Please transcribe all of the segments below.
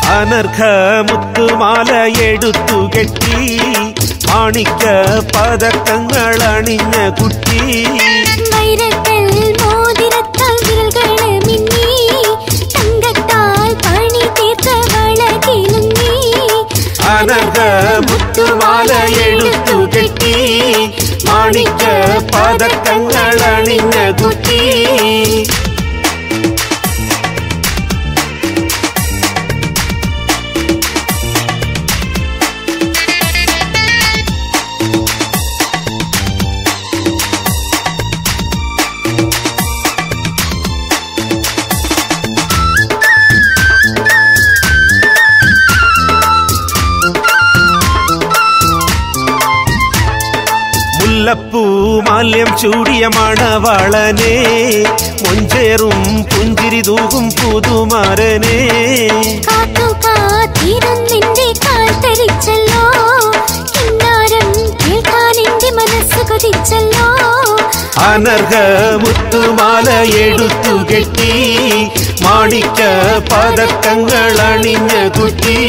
അനർഘ മുത്തുമാല എടുത്തു കെട്ടി മാണിക്ക പതക്കങ്ങൾ അണിഞ്ഞ കുട്ടി വൈരക്കൽ മോതിരത്താൽ വിരൽകള് മിന്നി തങ്കത്താൽ പണി തീർത്ത വളകിലുങ്ങി അനർഘ മുത്തുമാല എടുത്തു കെട്ടി മാണിക്ക പതക്കങ്ങൾ അണിഞ്ഞ കുട്ടി പൂമാല്യം ചൂടിയ മണവാളനെ മൊഞ്ചേറും പുഞ്ചിരി തൂകും പുതുമാരനെ കാത്തിരുന്നിന്റെ കാൽ തരിച്ചല്ലോ കിന്നാരം കേൾക്കാൻ എന്റെ മനസ്സ് കൊതിച്ചല്ലോ അനർഘ മുത്തുമാല എടുത്തു കെട്ടി മാണിക്ക പതക്കങ്ങൾ അണിഞ്ഞ കുട്ടി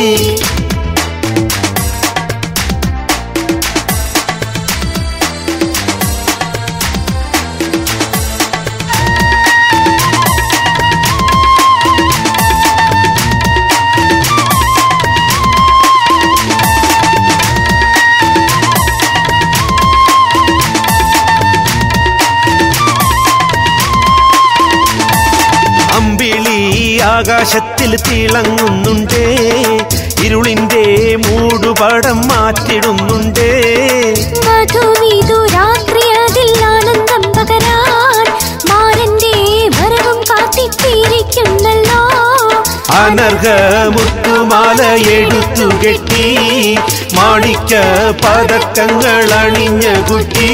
ആകാശത്തിൽ തിളങ്ങുന്നുണ്ടേ ഇരുളിന്റെ മൂടുപടം മാറ്റിടുന്നുണ്ടേ രാത്രി അതിൽ ആനന്ദം പകരാൻ മാരന്റെ വരവും കാത്തിരിക്കുന്നല്ലോ അനർഘ മുത്തുമാല എടുത്തു കെട്ടി മാണിക്ക പതക്കങ്ങൾ അണിഞ്ഞ കുട്ടി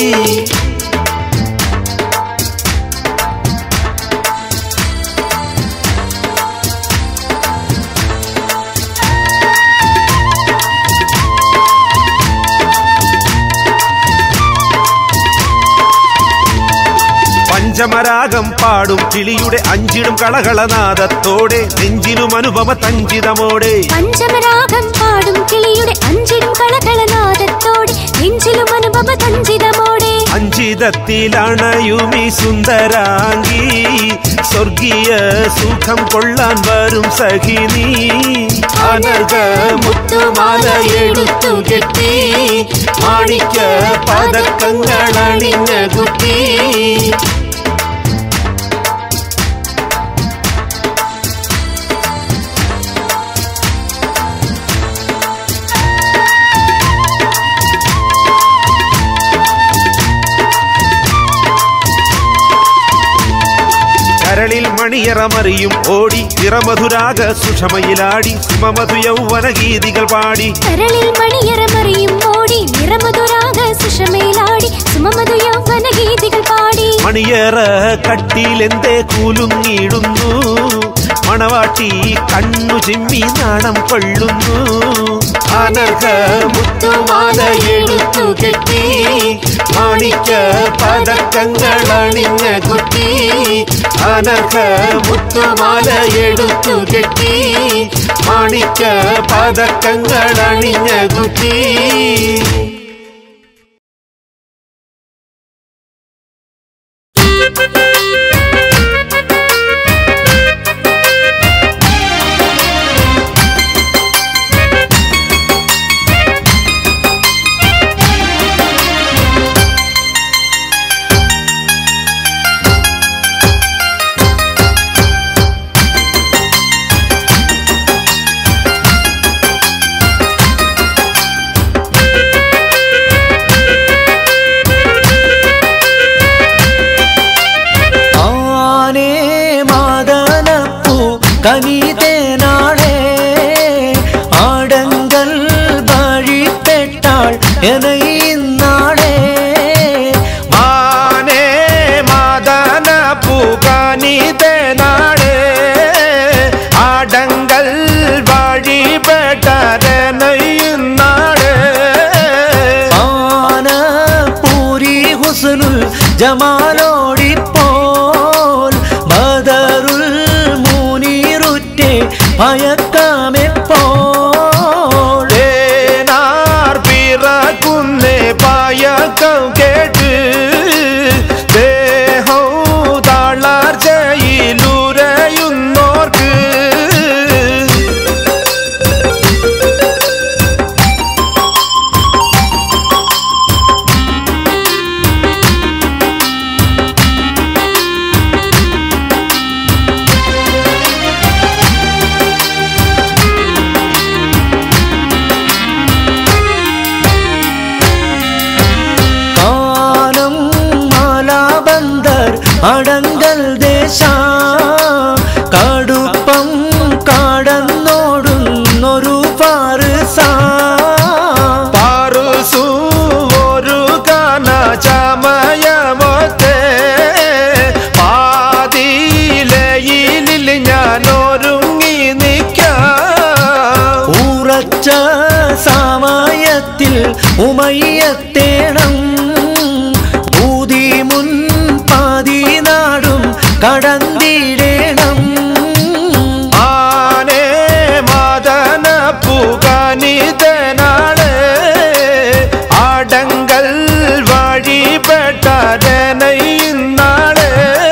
പഞ്ചമരാഗം പാടും കിളിയുടെ അഞ്ചിടും കളകളനാദത്തോടെ നെഞ്ചിലും അനുപമ തഞ്ചിതമോടെ പഞ്ചമരാഗം പാടും കിളിയുടെ അഞ്ചിടും കളകളനാദത്തോടെ നെഞ്ചിലും അനുപമ തഞ്ചിതമോടെ അഞ്ചിതത്തിലണയുമീ സുന്ദരാംഗി സ്വർഗീയ സുഖം കൊള്ളാൻ വരും സഖിനി അനർഘ മുത്തുമാല എടുത്തു കെട്ടി മാണിക്ക പതക്കങ്ങൾ അണിഞ്ഞ കുട്ടി കരളിൽ മണിയറമറിയും ഓടി നിറമധുരാഗ സുഷമയിലാടി സുമമധു യൗവന ഗീതികൾ പാടി കരളിൽ മണിയറമറിയും ഓടി നിറമധുരാഗ സുഷമയിലാടി സുമമധു യൗവന ഗീതികൾ പാടി മണിയറ കട്ടിലെന്തേ കൂലുങ്ങിടുന്നു മണവാട്ടി കണ്ണു ചിമ്മി നാണം കൊള്ളുന്നു അനർഘ മുത്തുമാല എടുത്തു കെട്ടി മാണിക്ക പതക്കങ്ങൾ അണിഞ്ഞ കുട്ടി അനർഘ മുത്തുമാല എടുത്തു കെട്ടി മാണിക്ക പതക്കങ്ങൾ അണിഞ്ഞ കുട്ടി കനിതേ നാളെ ആടങ്കൽ വഴിപ്പെട്ടാൾ എനയിന്നാളെ മാനേ മാദന പൂകനിതേ നാളെ ആടങ്കൽ വഴിപ്പെട്ടാരെനയിന്നാളെ ആന പൂരി ഹുസ്നുൽ ജമാലോടിപ്പോൾ ബദറുൽ മുനീറുറ്റെ ഭയക്ക ഉമയ്യത്തേണം ഊതി മുൻ പാതി നാടും കടന്നിടേണം ആനേ മദന പുകാനിതനാള് ആടങ്കൽ വഴിപെട്ടരനയിന്നാള്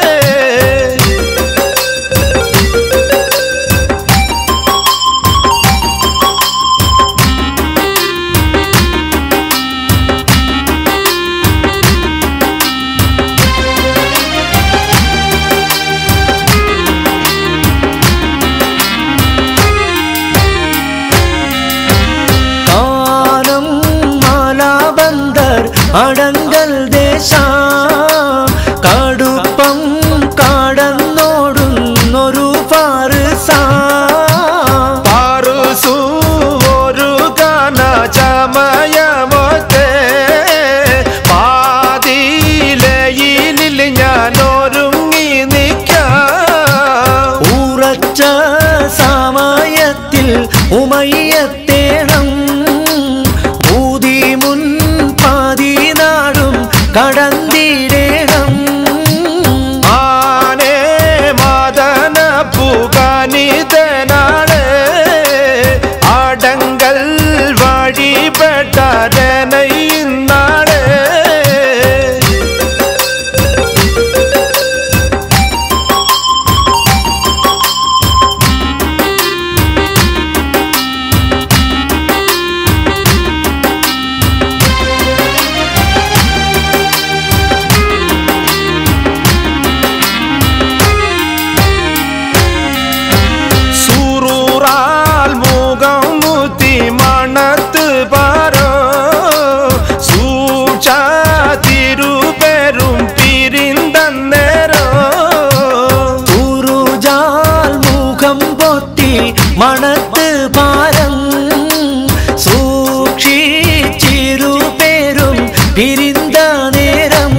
അടങ്കൽ ദേശം കടുപ്പം കടന്നോടുന്നൊരു പാറുസു ഒരു ഗാന ചമയമൊത്തെ പാതിയിലയിൽ ഞാനൊരുങ്ങി നിൽക്കാം ഉറച്ച സമയത്തിൽ ഉമയ്യത്തേണം ഊതി മുൻ പാതി നാടും കടന്നിടേണം ആനേ മദന പുകാനിതനാള് ആടങ്കൽ വഴിപെട്ടരനയിന്നാള് മണത്ത് പാരോ സൂക്ഷ തിരുപെരും പിരിന്തന്നേരോ ഉറുജാൽ മുഖം പൊത്തി മണത്ത് പാരം സൂക്ഷിച്ചിരുപേരും പിരിന്ത നേരം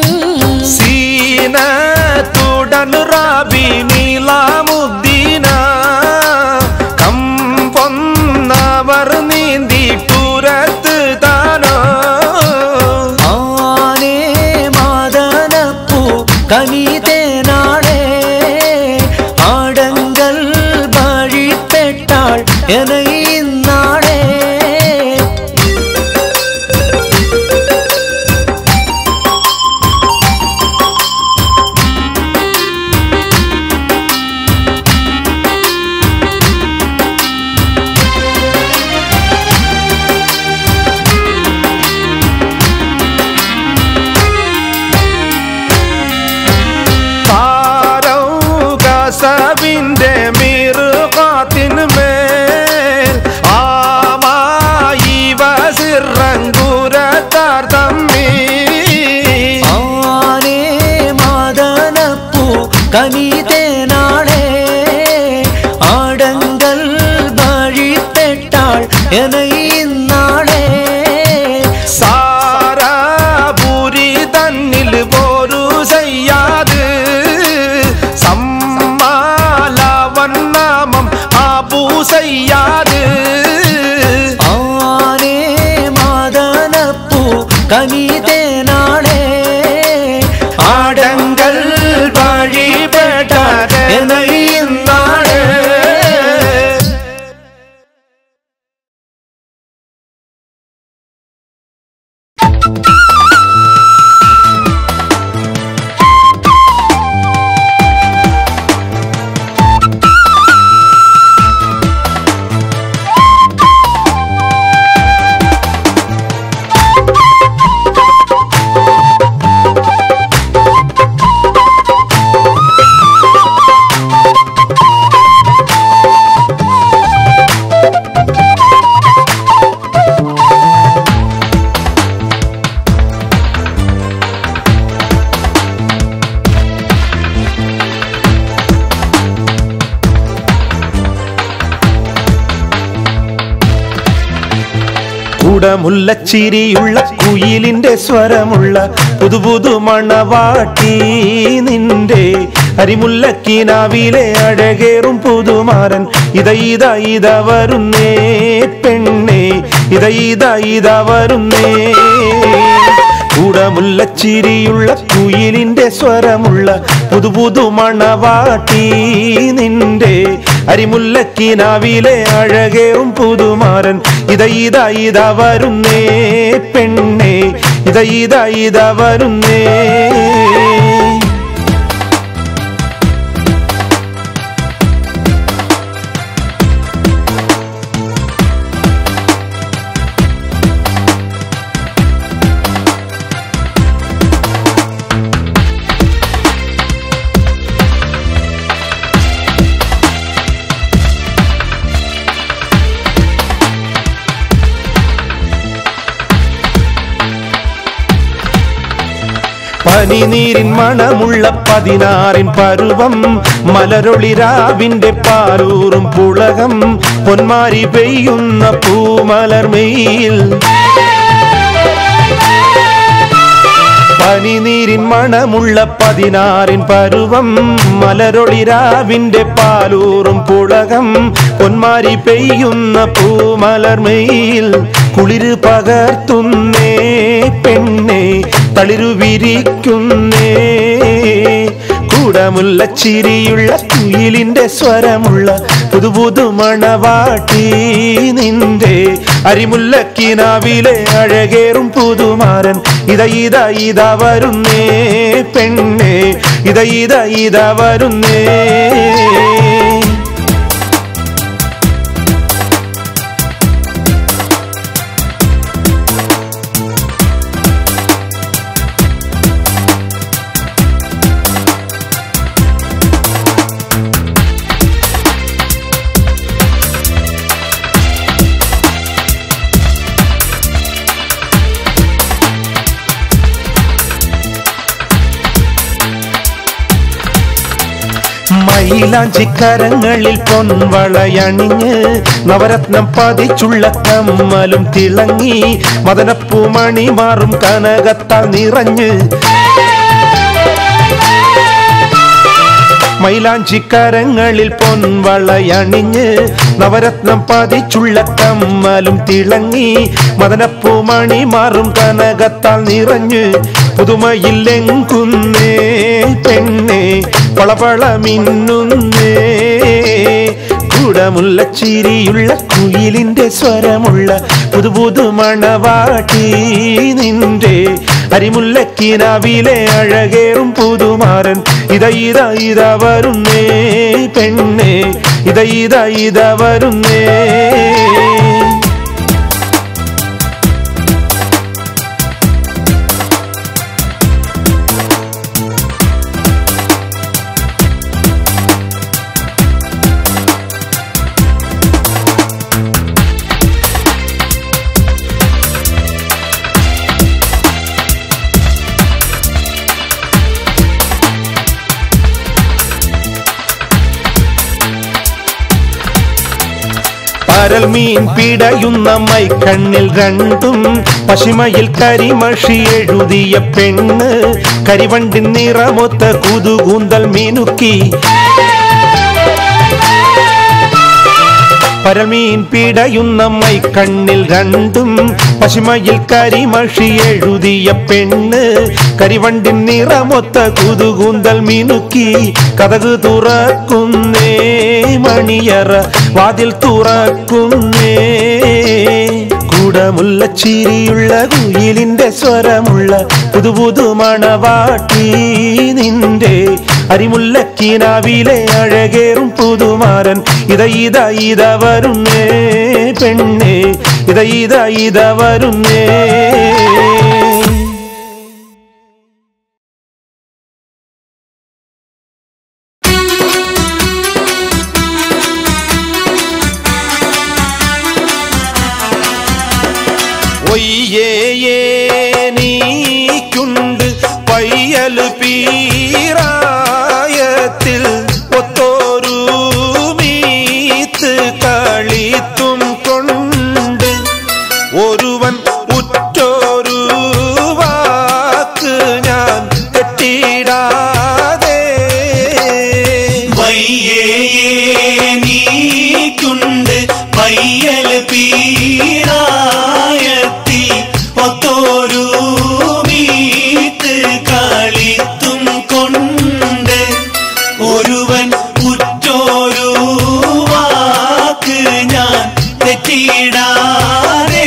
സീനത്തുടൻ റാബി നീലാമുദ്ദീന കമ്പൊന്നവർ നീന്തി പുറത്ത് താനോ ആനേ മാദനപ്പൂ കനിതേനാളെ ആടങ്കൽ വഴിപ്പെട്ടാൾ എനയിന്നാളെ സബിന്റെ മീറുകാത്തിന്മേൽ ആമായി വസിറങ്കുരത്താർ തമ്മി ആനേ മാദനപ്പൂ കനിതേനാളെ ആടങ്കൽ വഴിപ്പെട്ടാൾ എനയിന്നാളെ സാരാപുരി തന്നിൽ പോരു ചെയ്യാത് നാമം ആബൂ സയ്യാദ് ആനേ മാദനപ്പൂ കനിതേനാളെ ആടങ്കൽ വഴിപെട്ടരനയിന്നാള് കൂടമുല്ലച്ചിരിയുള്ള കുയിലിന്റെ സ്വരമുള്ള പുതുപുതു മണവാട്ടി നിന്റെ അരിമുല്ലക്കിനാവിലെ അഴകേറും പുതുമാരൻ ഇത വരുന്നേ പെണ്ണേ ഇത വരുന്നേ കൂടമുല്ലച്ചിരിയുള്ള കുയിലിന്റെ സ്വരമുള്ള പുതുപുതു മണവാട്ടി നിന്റെ അരിമുല്ലക്കിനാവിലെ അഴകേറും പുതുമാരൻ ഇത വരുന്നേ പെണ്ണേ ഇത വരുന്നേ പനിനീരിൻ മണമുള്ള 16 പരുവം മലരൊളിരാവിന്റെ പാലൂറും പുളകം പൊന്മാരി പെയ്യുന്ന പൂമലർമയിൽ പനിനീരിൻ മണമുള്ള 16 പരുവം മലരൊളിരാവിന്റെ പാലൂറും പുളകം പൊന്മാരി പെയ്യുന്ന പൂമലർമയിൽ കുളിര് പകർത്തുന്നേ പെണ്ണേ തളിരു വിരിക്കുന്നേ കൂടമുല്ലച്ചിരിയുള്ള കുയിലിന്റെ സ്വരമുള്ള പുതുപുതു മണവാട്ടി നിന്റെ അരിമുല്ലക്കിനാവിലെ അഴകേറും പുതുമാരൻ ഇത വരുന്നേ പെണ്ണേ ഇത വരുന്നേ മൈലാഞ്ചിക്കരങ്ങളിൽ പൊൻവളയണിഞ്ഞ് നവരത്നം പതിച്ചുള്ള കമ്മലും തിളങ്ങി മദനപ്പൂമണി മാറും കനകത്താൽ നിറഞ്ഞ് മൈലാഞ്ചിക്കരങ്ങളിൽ പൊൻവളയണിഞ്ഞ് നവരത്നം പതിച്ചുള്ള കമ്മലും തിളങ്ങി മദനപ്പൂമണി മാറും കനകത്താൽ നിറഞ്ഞ് പുതുമയില്ലെങ്കുന്നേ പെണ്ണേ പളപള മിന്നുന്നേ കൂടമുല്ലച്ചിരിയുള്ള കുയിലിന്റെ സ്വരമുള്ള പുതുപുതു മണവാട്ടി നിന്റെ അരിമുല്ലക്കിനാവിലെ അഴകേറും പുതുമാരൻ ഇത വരുന്നേ പെണ്ണേ ഇത വരുന്നേ പരൽമീൻ പിടയുന്ന മൈക്കണ്ണിൽ രണ്ടും പശിമയിൽ കരിമഷി എഴുതിയ പെണ്ണ് കരിവണ്ടിൻ നിറമൊത്ത കുതുകൂന്തൽ മിനുക്കി പരൽമീൻ പിടയുന്ന മൈക്കണ്ണിൽ രണ്ടും പശിമയിൽ കരിമഷി എഴുതിയ പെണ്ണ് കരിവണ്ടിൻ നിറമൊത്ത കുതുകൂന്തൽ മിനുക്കി കതക് തുറക്കുന്നേ മണിയറ വാതിൽ തുറക്കുന്നേ കൂടമുല്ലച്ചിരിയുള്ള കുയിലിന്റെ സ്വരമുള്ള പുതുപുതു മണവാട്ടി നിന്റെ അരിമുല്ലക്കിനാവിലെ അഴകേറും പുതുമാരൻ ഇത വരുന്നേ പെണ്ണേ ഇത വരുന്നേ നീക്കുണ്ട് പയ്യൽ പീറായത്തിൽ ഒത്തോരു മീത്ത് കളിത്തും കൊണ്ട് ഒരുവൻ നീക്കുണ്ട് പയ്യൽ പീരായത്തി ഒത്തോരു മീത്ത് കളിത്തും കൊണ്ട് ഒരുവൻ ഉറ്റോരു വാക്ക് ഞാൻ തെറ്റിടാതെ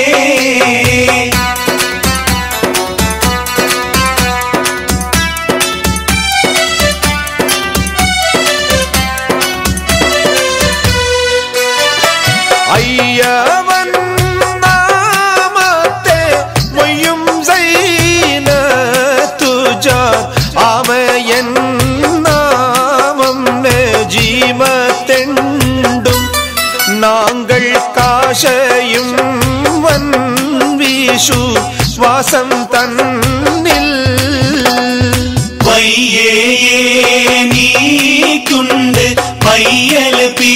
അയ്യവൻ നാമത്തെ മൊയ്യും സൈനത്തുജാർ ആമയൻ നാമം ജീവത്തെണ്ടും നാങ്കൾ കാശയും വൻ വീശു ശ്വാസം തന്നിൽ നീക്കുണ്ട് പയ്യൽ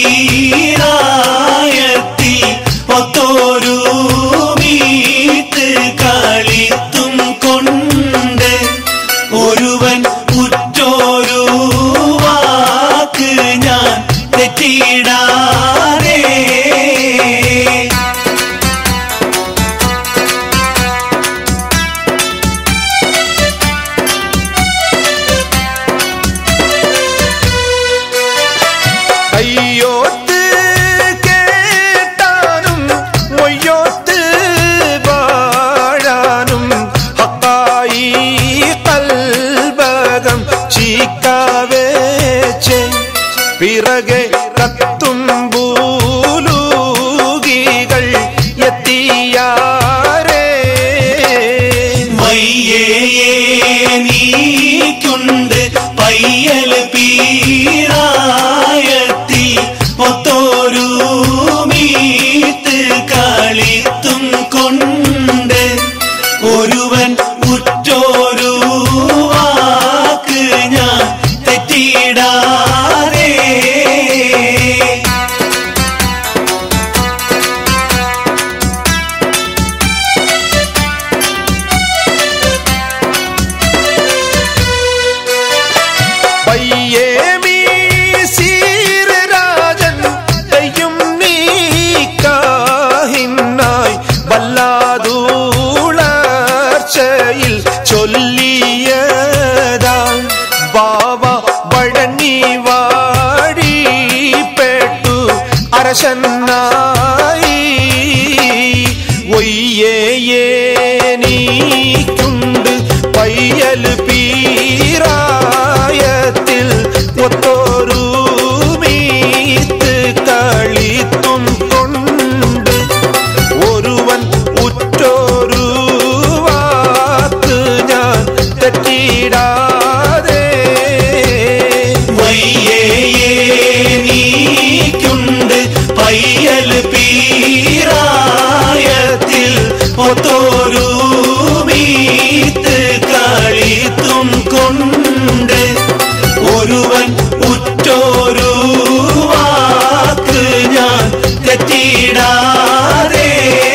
പീരായത്തി ഒത്തോരു മീത്ത് കളിത്തും കൊണ്ട് ഒരുവൻ ഉറ്റോരു വാക്ക് ഞാൻ തെറ്റിടാതെ അയ്യോത്ത് കേട്ടാനും മൊയ്യോത്ത് വാഴാനും ഹക്കായി കൽബകം ചീക്കാവേച്ച് പിറകെ കത്തും ഭൂലൂകികൾ എത്തിയാരേ നീക്കുണ്ട് പയ്യൽ പീരായത്തി ഒത്തോരു മീത്ത് കളിത്തും കൊണ്ട് ഒരുവൻ ഉറ്റോരു വാക്ക് ഞാൻ തെറ്റിടാതെ രാജൻ തെയ്യും നീക്കാഹിന്നായി വല്ലാതൂളർച്ചയിൽ ചൊല്ലിയതാ ബാവ വഴങ്ങി വാടിപ്പെട്ടു അരശനായി നീക്കുണ്ട് പയ്യൽ പീരായത്തിൽ ഒത്തോരു മീത്ത് കളിത്തും കൊണ്ട് ഒരുവൻ ഉറ്റോരു വാക്ക് ഞാൻ തെറ്റിടാതെ നീക്കുണ്ട് പയ്യൽ പീരായത്തിൽ ഒത്തോരു മീത്ത് കളിത്തും കൊണ്ട് ഒരുവൻ ഉറ്റോരു വാക്ക് ഞാൻ തെറ്റിടാതെ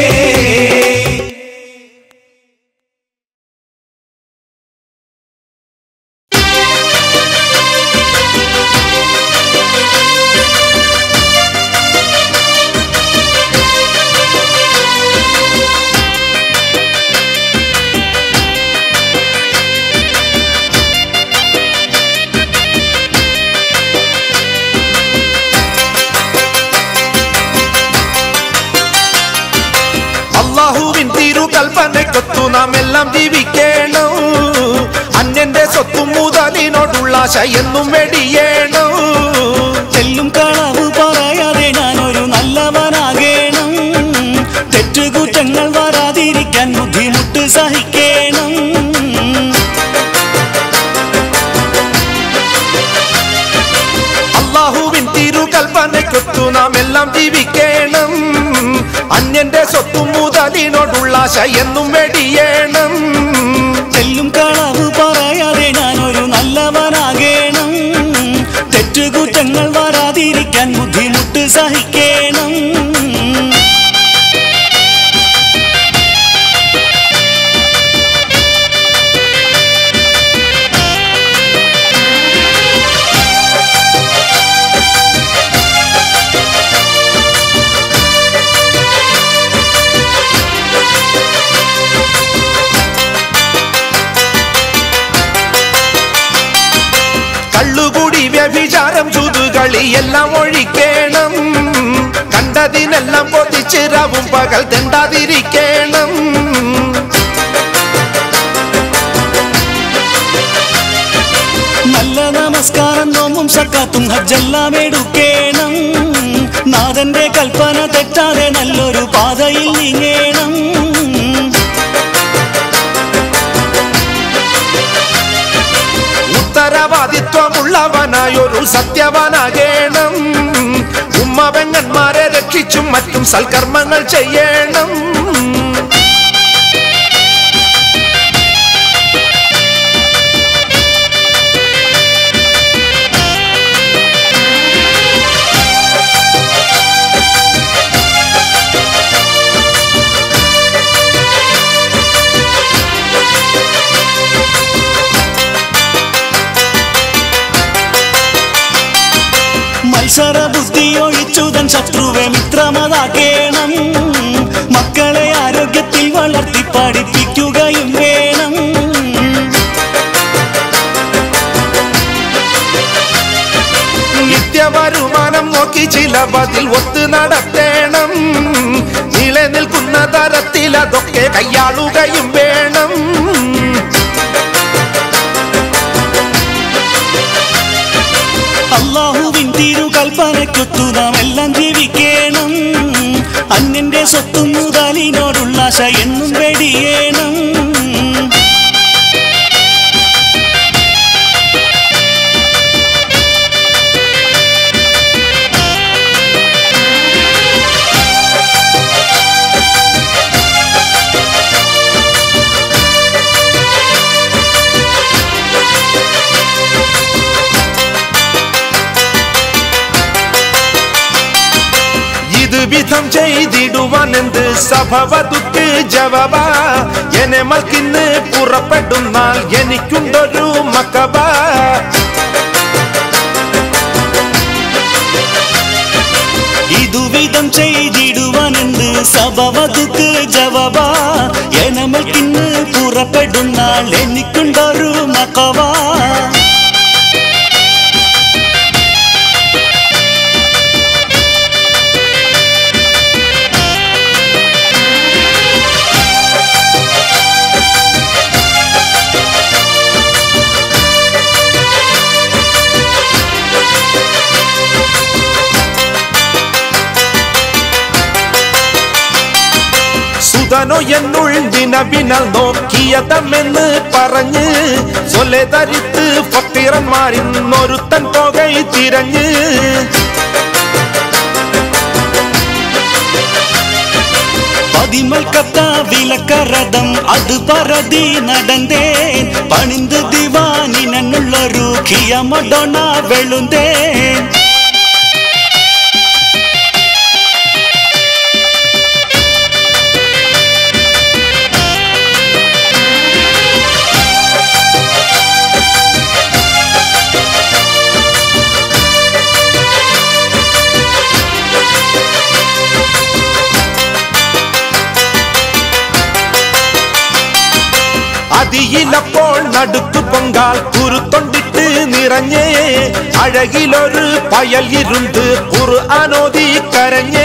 കൽപ്പനക്കൊത്തു നാം എല്ലാം ജീവിക്കണം അന്യന്റെ സ്വത്തും മുതലിനോടുള്ള ആശയെന്നും വെടിയേണം തെല്ലും കളവ് പറയാതെ ഞാനൊരു നല്ലവനാകേണം തെറ്റുകുറ്റങ്ങൾ വരാതിരിക്കാൻ ബുദ്ധിമുട്ട് സഹിക്കണം അല്ലാഹുവിൻ തിരുകൽപ്പനക്കൊത്തു നാം എല്ലാം ജീവിക്കണം അന്യന്റെ സ്വത്തും മുതലിനോടുള്ള ആശയെന്നും വെടിയേണം തെല്ലും കളവ് പറയാതെ ഞാനൊരു നല്ലവനാകേണം തെറ്റുകുറ്റങ്ങൾ വരാതിരിക്കാൻ ബുദ്ധിമുട്ട് സഹിക്കണം കളിയെല്ലാം ഒഴിക്കണം കണ്ടതിനെല്ലാം പൊതിച്ചിരവും പകൽ തെണ്ടാതിരിക്കണം നല്ല നമസ്കാരം നോമ്പും സക്കാത്തും ഹജ്ജെല്ലാം എടുക്കേണം നാഥന്റെ കൽപ്പന തെറ്റാതെ നല്ലൊരു പാതയിൽ നീങ്ങേണം ഉത്തരവാദിത്വമുള്ളവനായൊരു സത്യവാനാകേണം ഉമ്മപെങ്ങന്മാരെ രക്ഷിച്ചും മറ്റും സൽക്കർമ്മങ്ങൾ ചെയ്യണം മത്സര ബുദ്ധി ഒഴിച്ചുതൻ ശത്രുവെ മിത്രമതാക്കേണം മക്കളെ ആരോഗ്യത്തിൽ വളർത്തി പഠിപ്പിക്കുകയും വേണം നിത്യവരുമാനം നോക്കി ചിലവതിൽ ഒത്തു നടത്തേണം നിലനിൽക്കുന്ന തരത്തിൽ അതൊക്കെ കൈയാളുകയും വേണം അല്ലാഹുവിൻ തിരുകൽപ്പനയ്ക്കൊത്തു നാം എല്ലാം ജീവിക്കണം അന്യന്റെ സ്വത്തും മുതലിനോടുള്ള ആശ എന്നും വെടിയേണം വിധം ചെയ്തിടുവാനെന്ത് സഭവതുക്ക് ജവബ എന്നെ മൽക്കിന്ന് പുറപ്പെടുന്നാൽ എനിക്കുണ്ടൊരു മക്കബ ഇതുവിധം ചെയ്തിടുവാനെന്ത് സഭവതുക്ക് ജവബ എന്നെ മൽക്കിന്ന് പുറപ്പെടുന്നാൽ എനിക്കുണ്ടൊരു മക്കബ സുതനോ എന്നുള്ളിനബിനാൽ നോക്കിയതമെന്ന് പറഞ്ഞ് സൊലതരിത്ത് ഫക്കീറന്മാരിന്നൊരുത്തൻ പോകൈ തിരഞ്ഞ് பதிமல்கத்த விளக்கரதம் அது பரதி நடந்தேன் பணிந்து திவானி நன்னுள்ளொரு கியமடொன வெளுந்தேன் അതിയിലപ്പോൾ നടുക്കു പൊങ്കാൽ കുരുത്തൊണ്ടിട്ട് നിറഞ്ഞേ അഴകിലൊരു പയൽ ഇരുന്ന് ഖുർആനോദി കരഞ്ഞേ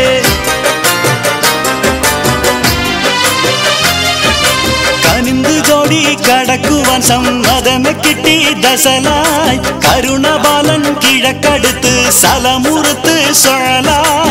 കനിന്ത് ജോടി കടക്കുവാൻ സമ്മതമെ കിട്ടി ദസലായി കരുണബാലൻ കിഴക്കടുത്ത് സലമുറത്ത് സൊഴല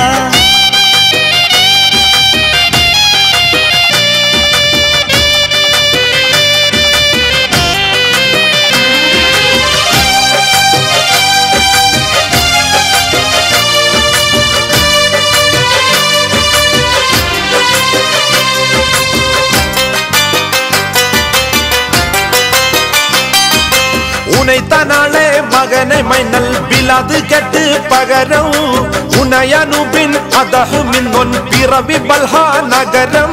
ഉനൈത്തനാളെ മകനെ മൈനൽ ബിലാദ് കെട്ട് പകരം ഉനയനുബിൻ അദഹുമിന്നൊൻ പിറവി ബൽഹ നഗരം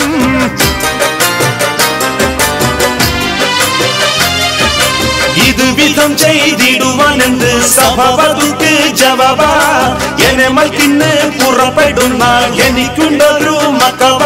ഇതുവിധം ചെയ്തിടുവാനെന്ത് സഭവതുക്ക് ജവബ എന്നെ മൽക്കിന്ന് പുറപ്പെടുന്ന എനിക്കുണ്ടൊരു മക്കവ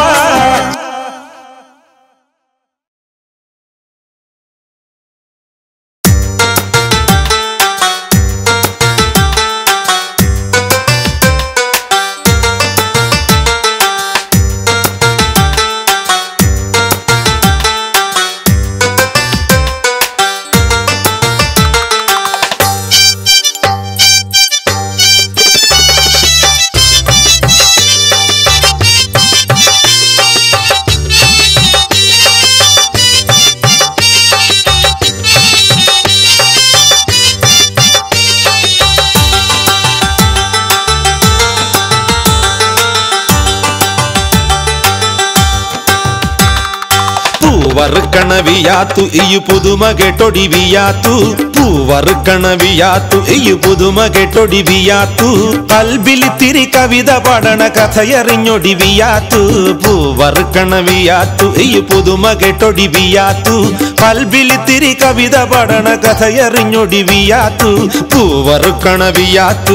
പൂവറുക്കണവിയാത്തു ഈ പുതുമ കേട്ടൊടിവിയാത്തു പൂവറുക്കണവിയാത്തു ഈ പുതുമ കേട്ടൊടിവിയാത്തു കൽബിലിത്തിരി കവിത പഠന കഥയറിഞ്ഞൊടിവിയാത്തു പൂവറുക്കണവിയാത്തു ഈ പുതുമ കേട്ടൊടിവിയാത്തു കൽബിലിത്തിരി കവിത പഠന കഥയറിഞ്ഞൊടിവിയാത്തു പൂവറുക്കണവിയാത്തു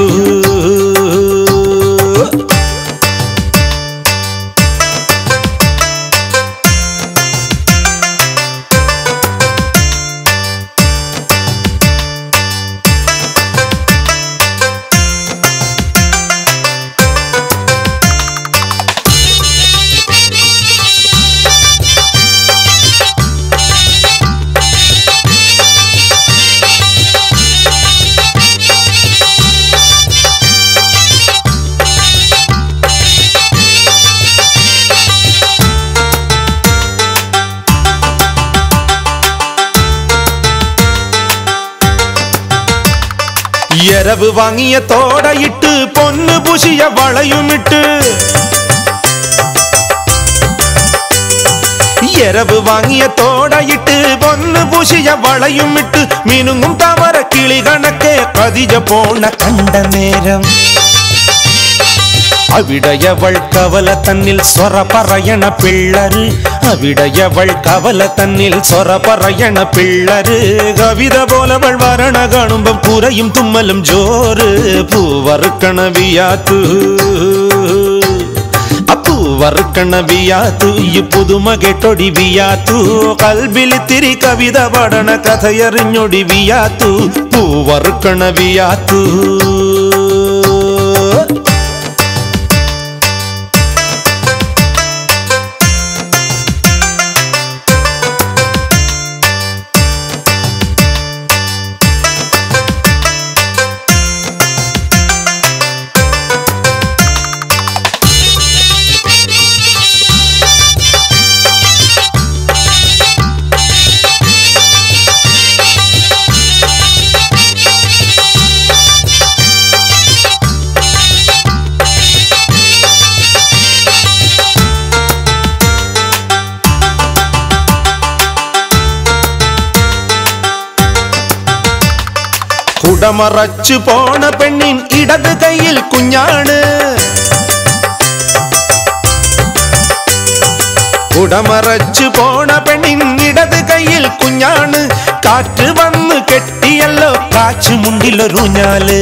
എരവ് വാങ്ങിയ തോടയിട്ട് പൊന്നു പൂശിയ വളയുമിട്ട് എരവ് വാങ്ങിയ തോടയിട്ട് പൊന്നു പൂശിയ വളയുമിട്ട് മിനുങ്ങും താമര കിളി കണക്കെ കതിജ പോണ കണ്ട നേരം അവിടയവൾ കവല തന്നിൽ സ്വറ പറയണ പിള്ളര് അവിടയവൾ കവല തന്നിൽ സ്വറ പറയണ പിള്ളര് കവിത പോലവൾ വരണ കാണുമ്പം കുരയും തുമ്മലും ജോറ് പൂവറുക്കണവിയാത്തു പൂവറുക്കണവിയാത്തു ഈ പുതുമ കേട്ടൊടിവിയാത്തു കൽബിലിത്തിരി കവിത പഠന കഥയറിഞ്ഞൊടിവിയാത്തു പൂവറുക്കണവിയാത്തു കുടമറച്ചു പോണ പെണ്ണിൻ ഇടത് കൈയിൽ കുഞ്ഞാണ് കുടമറച്ചു പോണ പെണ്ണിൻ ഇടത് കൈയിൽ കുഞ്ഞാണ് കാറ്റ് വന്ന് കെട്ടിയല്ലോ കാച്ചുമുണ്ടിലൊരുഞ്ഞാല്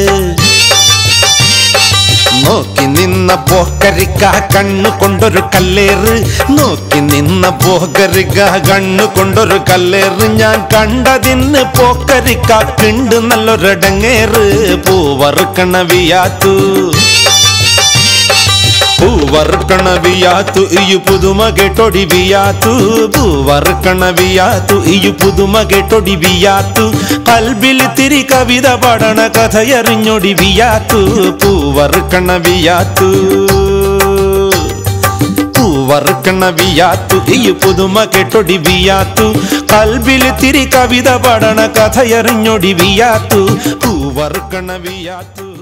നോക്കി നിന്ന പോക്കരിക്ക കണ്ണു കൊണ്ടൊരു കല്ലേറ് നോക്കി നിന്ന പോക്കരിക്ക കണ്ണു കൊണ്ടൊരു കല്ലേറ് ഞാൻ കണ്ടതിന്ന് പോക്കരിക്ക കിണ്ട് നല്ലൊരടങ്ങേറ് പൂവറുക്കണവിയാത്തു പൂവറുക്കണവിയാത്തു ഈ പുതുമ കേട്ടൊടിവിയാത്തു പൂവറുക്കണവിയാത്തു ഈ പുതുമ കേട്ടൊടിവിയാത്തു കൽബിലിത്തിരി കവിത പഠന കഥയറിഞ്ഞൊടിവിയാത്തു പൂവറുക്കണവിയാത്തു പൂവറുക്കണവിയാത്തു ഈ പുതുമ കേട്ടൊടിവിയാത്തു കൽബിലിത്തിരി കവിത പഠന കഥയറിഞ്ഞൊടിവിയാത്തു പൂവറുക്കണവിയാത്തു